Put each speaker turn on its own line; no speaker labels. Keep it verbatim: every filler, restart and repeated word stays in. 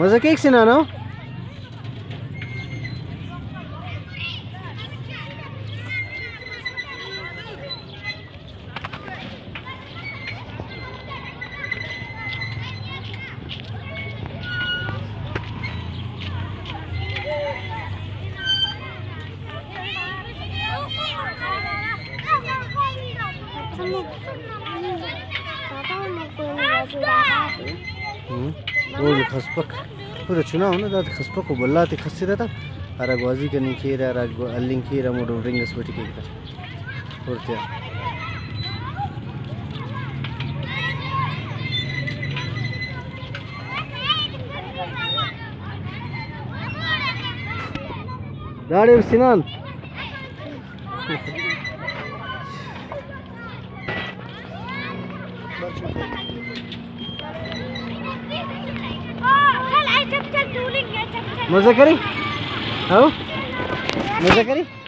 मजा के एकछिन आनो वो खसपक पूरा चुना होना दाद खसपक को बल्ला ते खस्सी रहता अरे बाजी का नहीं खेरा अरे अलिंग खेरा मोड़ो रिंग्स बैठ के इधर और क्या दाढ़ी सिनान मजा करी हाँ मजा करी